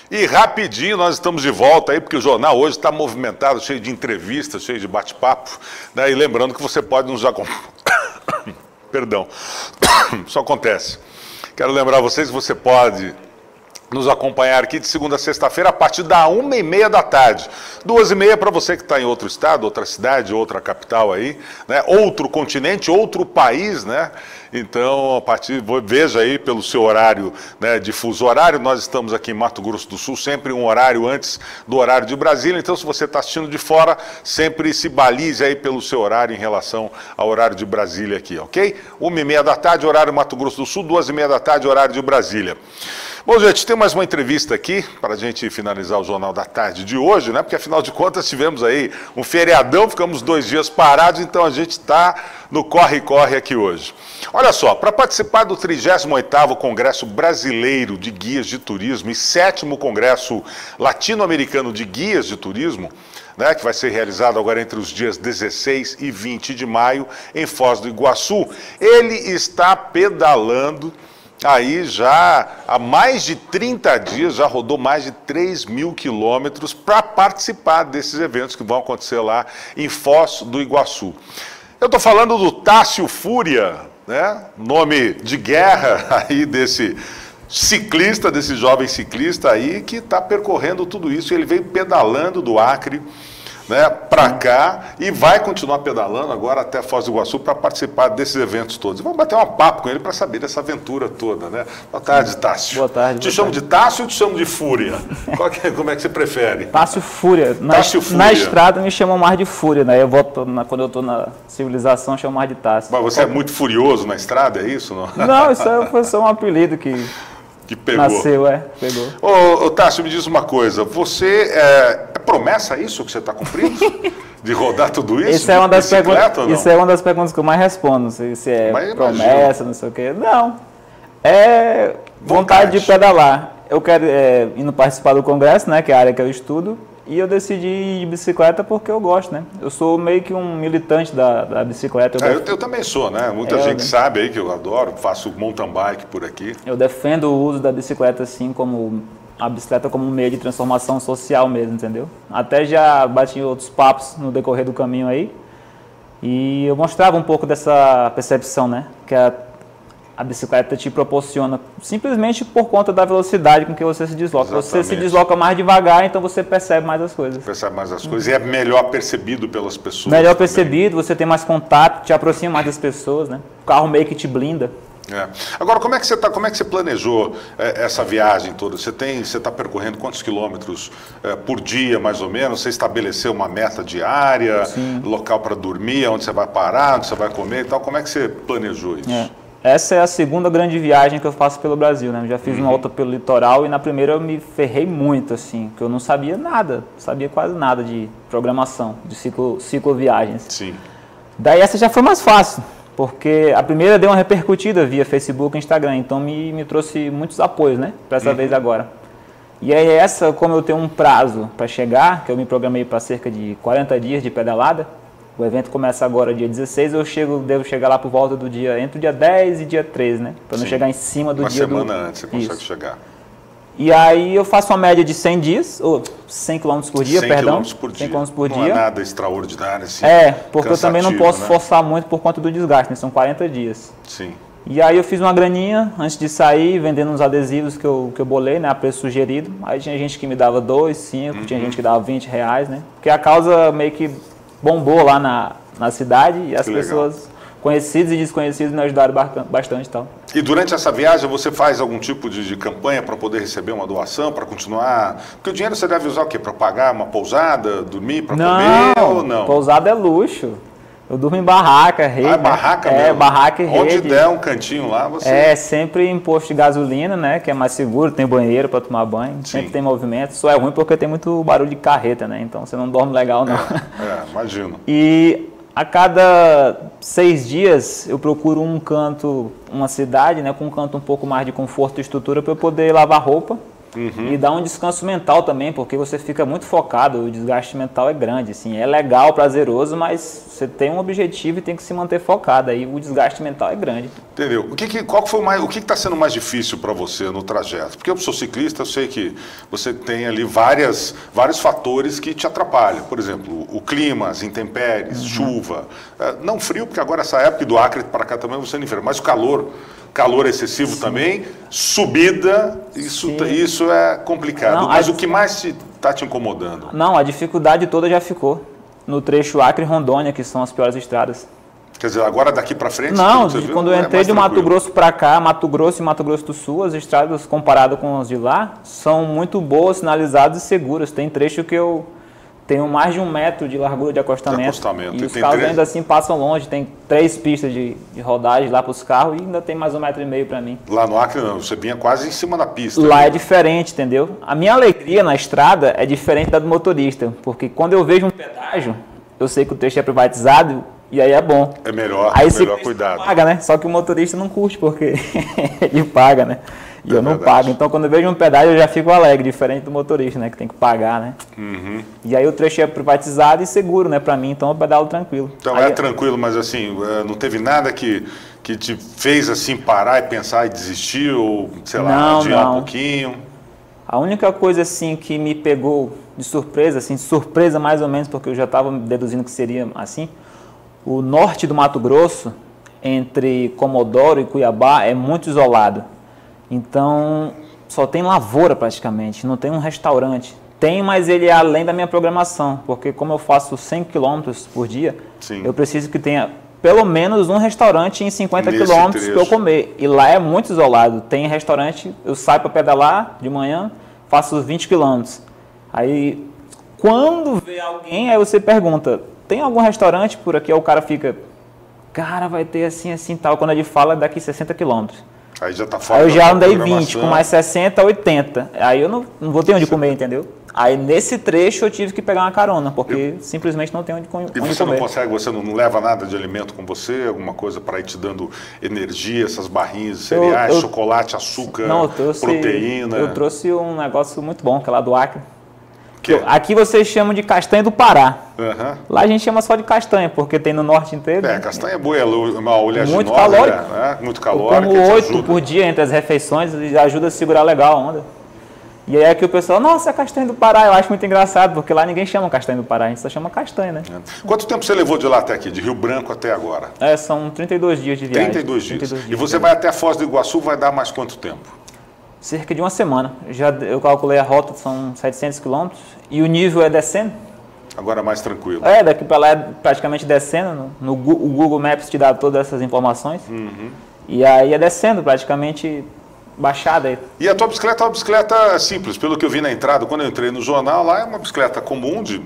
E rapidinho nós estamos de volta aí, porque o jornal hoje está movimentado, cheio de entrevistas, cheio de bate-papo, né? E lembrando que você pode nos acompanhar. Perdão, isso acontece. Quero lembrar vocês que você pode nos acompanhar aqui de segunda a sexta-feira a partir da 1h30 da tarde. 2h30 para você que está em outro estado, outra cidade, outra capital aí, né? Outro continente, outro país, né? Então, veja aí pelo seu horário, né, de fuso horário. Nós estamos aqui em Mato Grosso do Sul, sempre um horário antes do horário de Brasília. Então, se você está assistindo de fora, sempre se balize aí pelo seu horário em relação ao horário de Brasília aqui, ok? 1h30 da tarde, horário Mato Grosso do Sul, 2h30 da tarde, horário de Brasília. Bom, gente, tem mais uma entrevista aqui para a gente finalizar o Jornal da Tarde de hoje, né? Porque, afinal de contas, tivemos aí um feriadão, ficamos 2 dias parados, então a gente está no corre-corre aqui hoje. Olha só, para participar do 38º Congresso Brasileiro de Guias de Turismo e 7º Congresso Latino-Americano de Guias de Turismo, né, que vai ser realizado agora entre os dias 16 e 20 de maio, em Foz do Iguaçu, ele está pedalando aí já há mais de 30 dias, já rodou mais de 3.000 quilômetros para participar desses eventos que vão acontecer lá em Foz do Iguaçu. Eu estou falando do Tássio Fúria, né? Nome de guerra aí desse ciclista, desse jovem ciclista aí que está percorrendo tudo isso. Ele veio pedalando do Acre, né, para cá e vai continuar pedalando agora até Foz do Iguaçu para participar desses eventos todos. Vamos bater um papo com ele para saber dessa aventura toda, né? Boa tarde, Tássio. Boa tarde. Te chamo de Tássio ou te chamo de Fúria? Como é que você prefere? Tássio Fúria. Tássio Fúria. Na estrada me chamam mais de Fúria, né? Quando eu estou na civilização, chamo mais de Tássio. Mas você é muito furioso na estrada, é isso? Não, isso foi só um apelido que pegou. Nasceu, pegou. Ô, Tássio, me diz uma coisa, você é promessa isso que você está cumprindo? De rodar tudo isso? Isso é uma das perguntas que eu mais respondo, se é promessa, não sei o quê. Não, é vontade de pedalar. Eu quero indo participar do congresso, né, que é a área que eu estudo, e eu decidi ir de bicicleta porque eu gosto, né? Eu sou meio que um militante da bicicleta. Eu também sou, né? Muita gente sabe aí que eu adoro, faço mountain bike por aqui. Eu defendo o uso da bicicleta assim como a bicicleta como um meio de transformação social mesmo, entendeu? Até já bati outros papos no decorrer do caminho aí e eu mostrava um pouco dessa percepção, né? Que a bicicleta te proporciona simplesmente por conta da velocidade com que você se desloca. Exatamente. Você se desloca mais devagar, então você percebe mais as coisas. Percebe mais as coisas e é melhor percebido pelas pessoas. Melhor também. Percebido, você tem mais contato, te aproxima mais das pessoas, né? O carro meio que te blinda. Agora, como é que você planejou essa viagem toda? Você está percorrendo quantos quilômetros por dia, mais ou menos? Você estabeleceu uma meta diária, Sim. Local para dormir, onde você vai parar, onde você vai comer e tal? Como é que você planejou isso? Essa é a segunda grande viagem que eu faço pelo Brasil, né? Eu já fiz uma outra pelo litoral e na primeira eu me ferrei muito, assim, porque eu não sabia nada, sabia quase nada de programação, de cicloviagens. Sim. Daí essa já foi mais fácil. Porque a primeira deu uma repercutida via Facebook e Instagram, então me trouxe muitos apoios, né, para essa vez agora. E aí essa, como eu tenho um prazo para chegar, que eu me programei para cerca de 40 dias de pedalada, o evento começa agora dia 16, devo chegar lá por volta do entre o dia 10 e dia 13, né, para não chegar em cima do dia do... Uma semana antes você consegue chegar. E aí eu faço uma média de 100 dias, ou 100 km por dia, 100 perdão. 100 km por dia. Não é nada extraordinário assim. Porque eu também não posso forçar muito por conta do desgaste, né? São 40 dias. Sim. E aí eu fiz uma graninha antes de sair, vendendo uns adesivos que eu bolei, né, a preço sugerido. Aí tinha gente que me dava 2, 5, tinha gente que dava R$20, né? Porque a causa meio que bombou lá na cidade e as pessoas... Conhecidos e desconhecidos me ajudaram bastante e tal. E durante essa viagem você faz algum tipo de campanha para poder receber uma doação, para continuar? Porque o dinheiro você deve usar o quê? Para pagar uma pousada, dormir, para comer ou não? Pousada é luxo. Eu durmo em barraca, rede. É barraca mesmo? Barraca e rede. Onde der um cantinho lá, você... Sempre em posto de gasolina, né? Que é mais seguro, tem banheiro para tomar banho, sempre tem movimento. Só é ruim porque tem muito barulho de carreta, né? Então você não dorme legal, não. Imagino. E... a cada 6 dias eu procuro um canto, uma cidade, né, com um canto um pouco mais de conforto e estrutura para eu poder lavar roupa e dar um descanso mental também, porque você fica muito focado, o desgaste mental é grande, assim, é legal, prazeroso, mas você tem um objetivo e tem que se manter focado, aí o desgaste mental é grande. Entendeu? Qual que foi o que está sendo mais difícil para você no trajeto? Porque eu sou ciclista, eu sei que você tem ali vários fatores que te atrapalham. Por exemplo, o clima, as intempéries, chuva. Não frio, porque agora essa época do Acre para cá também você não inverno, mas o calor excessivo também, subida, isso é complicado. Não, mas o que mais está te incomodando? Não, a dificuldade toda já ficou no trecho Acre-Rondônia, que são as piores estradas. Quer dizer, agora daqui para frente? Não, quando eu entrei de Mato Grosso para cá, Mato Grosso e Mato Grosso do Sul, as estradas, comparado com as de lá, são muito boas, sinalizadas e seguras. Tem trecho que eu tenho mais de 1 metro de largura de acostamento. E os carros ainda assim passam longe. Tem 3 pistas de rodagem lá para os carros e ainda tem mais 1,5 metro para mim. Lá no Acre não, você vinha quase em cima da pista. Lá é diferente, entendeu? A minha alegria na estrada é diferente da do motorista, porque quando eu vejo um pedágio, eu sei que o trecho é privatizado. E aí é bom. É melhor, aí melhor cuidado. Paga, né? Só que o motorista não curte, porque ele paga, né? E eu não pago. Então, quando eu vejo um pedágio, eu já fico alegre, diferente do motorista, né? Que tem que pagar, né? Uhum. E aí o trecho é privatizado e seguro, né? Pra mim, então eu pedalo tranquilo. Então aí, tranquilo, mas assim, não teve nada que te fez assim parar e pensar e desistir, ou sei lá, adiar um pouquinho? A única coisa assim que me pegou de surpresa, assim, surpresa mais ou menos, porque eu já estava deduzindo que seria assim, o norte do Mato Grosso, entre Comodoro e Cuiabá, é muito isolado. Então, só tem lavoura praticamente, não tem um restaurante. Tem, mas ele é além da minha programação, porque como eu faço 100 km por dia, eu preciso que tenha pelo menos um restaurante em 50 km para eu comer. E lá é muito isolado. Tem restaurante, eu saio para pedalar de manhã, faço 20 km. Aí, quando vê alguém, aí você pergunta, tem algum restaurante por aqui? Aí o cara fica, cara, vai ter assim, assim, tal. Quando ele fala, é daqui 60 km. Aí já tá fora. Aí eu já andei 20, com mais 60, 80. Aí eu não vou ter onde comer, entendeu? Aí nesse trecho eu tive que pegar uma carona, porque simplesmente não tem onde comer. E você não consegue, você não leva nada de alimento com você? Alguma coisa para ir te dando energia, essas barrinhas de cereais, chocolate, açúcar, proteína? Eu trouxe um negócio muito bom, que é lá do Acre. Aqui vocês chamam de castanha do Pará. Lá a gente chama só de castanha, porque tem no norte inteiro. Castanha é boa, é uma oleaginosa, muito calórico. Né? Muito calórico. Eu como 8 por dia entre as refeições e ajuda a segurar legal a onda. E aí aqui o pessoal, nossa, é castanha do Pará. Eu acho muito engraçado, porque lá ninguém chama castanha do Pará, a gente só chama castanha, né? Quanto tempo você levou de lá até aqui, de Rio Branco até agora? São 32 dias de viagem. 32 dias. E você vai até Foz do Iguaçu, vai dar mais quanto tempo? Cerca de 1 semana. Eu calculei a rota, são 700 quilômetros. E o nível é descendo. Agora é mais tranquilo. Daqui para lá é praticamente descendo. O Google Maps te dá todas essas informações. E aí é descendo, praticamente baixada aí. E a tua bicicleta é uma bicicleta simples, pelo que eu vi na entrada, quando eu entrei no jornal, lá é uma bicicleta comum de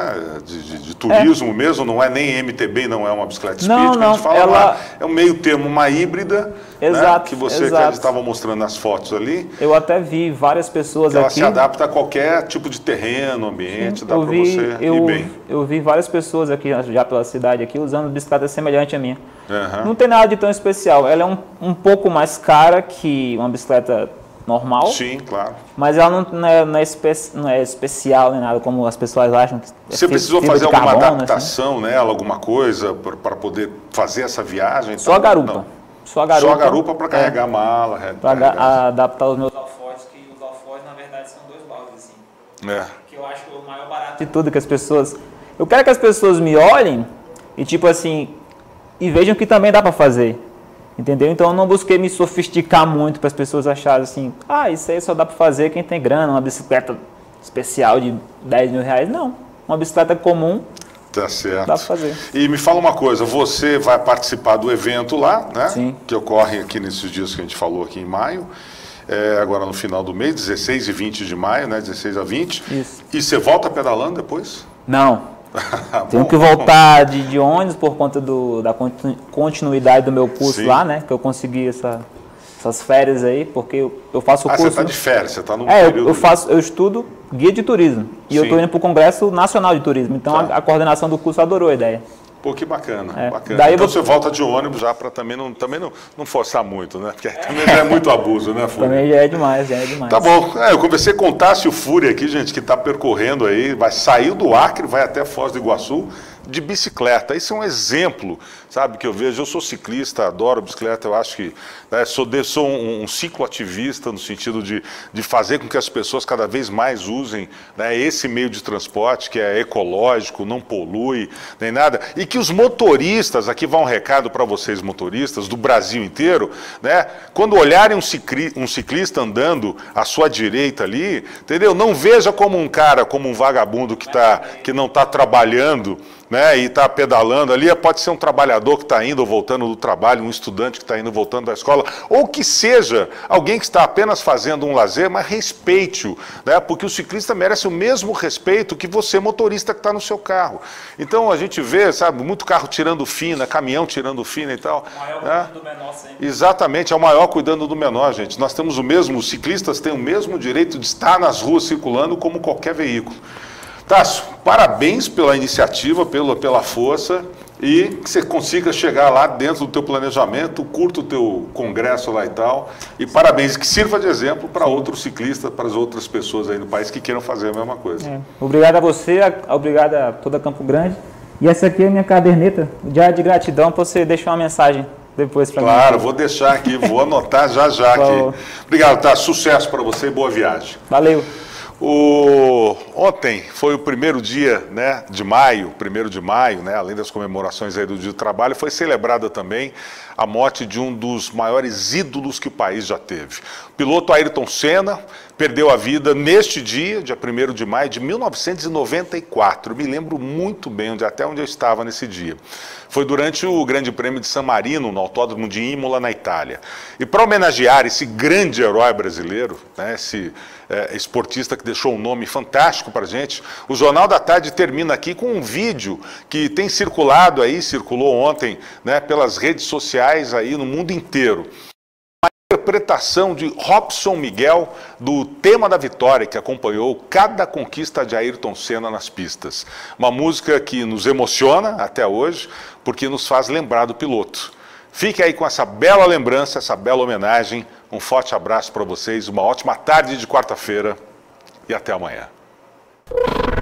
turismo mesmo, não é nem MTB, não é uma bicicleta speed, que a gente fala, é um meio termo, uma híbrida, exato, que você estava mostrando nas fotos ali. Eu até vi várias pessoas ela aqui. Ela se adapta a qualquer tipo de terreno, ambiente, dá para você ir bem. Eu vi várias pessoas aqui, já pela cidade aqui, usando bicicleta semelhante à minha. Não tem nada de tão especial. Ela é um pouco mais cara que uma bicicleta normal. Sim, claro. Mas ela não é especial nem nada, como as pessoas acham. Você precisou fazer alguma adaptação nela, alguma coisa, para poder fazer essa viagem? Só a garupa. Não. Só a garupa para carregar a mala. Para adaptar os meus alforjes, que os alforjes, na verdade, são 2 baldes, assim. Que eu acho o maior barato de tudo, que as pessoas... Eu quero que as pessoas me olhem e, tipo assim, e vejam que também dá para fazer. Entendeu? Então eu não busquei me sofisticar muito para as pessoas acharem assim, isso aí só dá para fazer quem tem grana, uma bicicleta especial de 10 mil reais. Não, uma bicicleta comum. Tá certo. Dá para fazer. E me fala uma coisa, você vai participar do evento lá, né? Sim. Que ocorre aqui nesses dias que a gente falou aqui em maio, agora no final do mês, 16 e 20 de maio, né? 16 a 20. Isso. E você volta pedalando depois? Não. Tenho que voltar de ônibus por conta da continuidade do meu curso lá, né? Que eu consegui essas férias aí, porque eu faço o curso... Você está de férias, você está no período... Eu estudo guia de turismo. E eu estou indo para o Congresso Nacional de Turismo. Então a coordenação do curso adorou a ideia. Pô, que bacana, bacana. Daí então você volta de ônibus já para também não forçar muito, né? Porque também já é muito abuso, né, Fúria? Também já é demais. Tá bom. Eu conversei com o Tássio Fúria aqui, gente, que está percorrendo aí, saiu do Acre, vai até Foz do Iguaçu, de bicicleta. Esse é um exemplo, sabe, que eu vejo. Eu sou ciclista, adoro bicicleta, eu acho que, né, sou um cicloativista no sentido de fazer com que as pessoas cada vez mais usem, né, esse meio de transporte que é ecológico, não polui, nem nada. E que os motoristas, aqui vai um recado para vocês motoristas do Brasil inteiro, né, quando olharem um ciclista andando à sua direita ali, entendeu? Não veja como um cara, como um vagabundo que não está trabalhando, né, e está pedalando ali. Pode ser um trabalhador que está indo ou voltando do trabalho, um estudante que está indo ou voltando da escola, ou que seja alguém que está apenas fazendo um lazer, mas respeite-o, né, porque o ciclista merece o mesmo respeito que você, motorista, que está no seu carro. Então a gente vê, sabe, muito carro tirando fina, caminhão tirando fina e tal. O maior né? cuidando do menor sempre. Exatamente, é o maior cuidando do menor, gente. Nós temos os ciclistas têm o mesmo direito de estar nas ruas circulando como qualquer veículo. Tássio, parabéns pela iniciativa, pela força, e que você consiga chegar lá dentro do teu planejamento, curta o teu congresso lá e tal, e parabéns, que sirva de exemplo para outros ciclistas, para as outras pessoas aí no país que queiram fazer a mesma coisa. Obrigado a você, obrigado a toda Campo Grande, e essa aqui é a minha caderneta, o diário de gratidão, para você deixar uma mensagem depois para mim. Claro, vou deixar aqui, vou anotar já aqui. Obrigado, Tássio, sucesso para você e boa viagem. Valeu. Ontem foi o primeiro dia, né, de maio, 1º de maio, né, além das comemorações aí do Dia do Trabalho, foi celebrada também a morte de um dos maiores ídolos que o país já teve. O piloto Ayrton Senna perdeu a vida neste dia 1º de maio de 1994. Eu me lembro muito bem até onde eu estava nesse dia. Foi durante o Grande Prêmio de San Marino, no Autódromo de Imola, na Itália. E para homenagear esse grande herói brasileiro, né, esse esportista que deixou um nome fantástico para a gente, o Jornal da Tarde termina aqui com um vídeo que tem circulado aí, circulou ontem, né, pelas redes sociais aí no mundo inteiro. Uma interpretação de Robson Miguel do tema da vitória que acompanhou cada conquista de Ayrton Senna nas pistas. Uma música que nos emociona até hoje, porque nos faz lembrar do piloto. Fique aí com essa bela lembrança, essa bela homenagem. Um forte abraço para vocês, uma ótima tarde de quarta-feira e até amanhã.